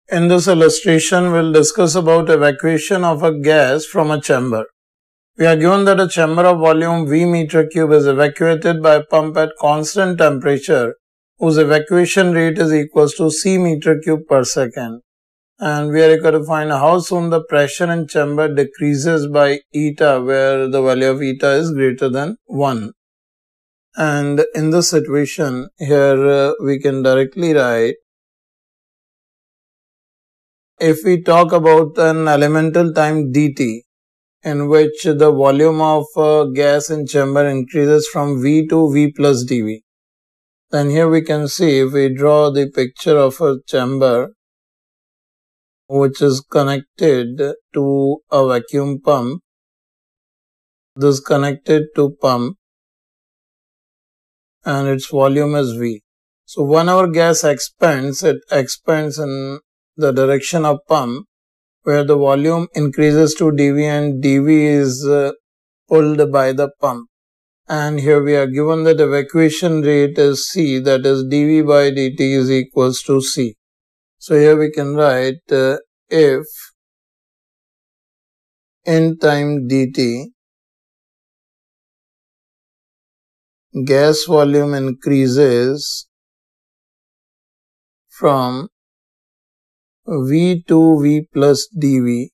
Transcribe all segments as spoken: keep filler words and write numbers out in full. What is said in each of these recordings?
In this illustration, we'll discuss about evacuation of a gas from a chamber. We are given that a chamber of volume V meter cube is evacuated by a pump at constant temperature, whose evacuation rate is equal to C meter cube per second. And we are required to find how soon the pressure in chamber decreases by eta, where the value of eta is greater than one. And in this situation, here uh, we can directly write, if we talk about an elemental time dt, in which the volume of uh, gas in chamber increases from V to V plus dV, then here we can see, if we draw the picture of a chamber which is connected to a vacuum pump, this connected to pump, and its volume is V. So when our gas expands, it expands in the direction of pump, where the volume increases to dV and dV is uh, pulled by the pump. And here we are given that evacuation rate is C, that is dV by dt is equals to C. So here we can write uh, if in time dt gas volume increases from V to V plus dV,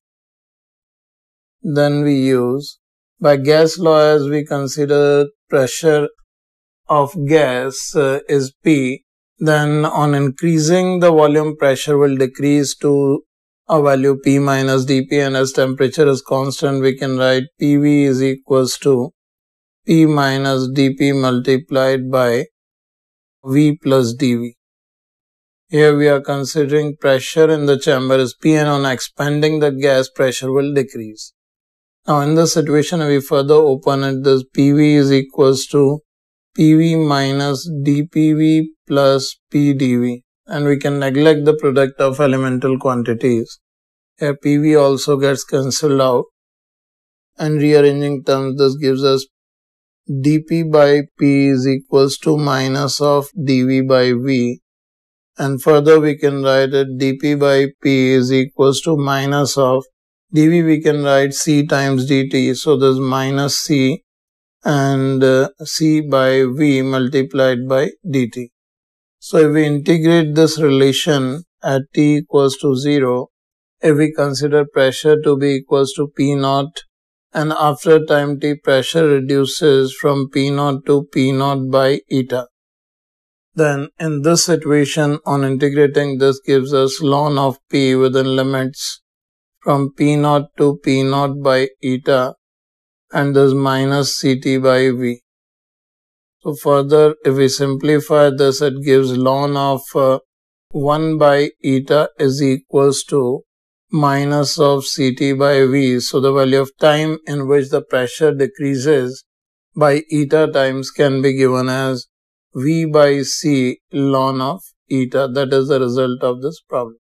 then we use, by gas law, as we consider pressure of gas uh, is P, then on increasing the volume, pressure will decrease to a value P minus dP, and as temperature is constant, we can write P V is equals to P minus dP multiplied by V plus dV. Here we are considering pressure in the chamber is P, and on expanding the gas, pressure will decrease. Now in this situation, we further open it, this P V is equals to P V minus dPV plus P dV, and we can neglect the product of elemental quantities. Here P V also gets cancelled out, and rearranging terms, this gives us dP by P is equals to minus of dV by V, and further we can write it dP by P is equals to minus of dV, we can write C times dt, so this minus C and uh, C by V multiplied by dt. So if we integrate this relation at t equals to zero, if we consider pressure to be equals to P naught, and after time t pressure reduces from P naught to P naught by eta, then in this situation, on integrating, this gives us ln of P within limits from P naught to P naught by eta, and this minus Ct by V. So further, if we simplify this, it gives ln of uh, one by eta is equals to minus of Ct by V. So the value of time in which the pressure decreases by eta times can be given as V by C ln of eta. That is the result of this problem.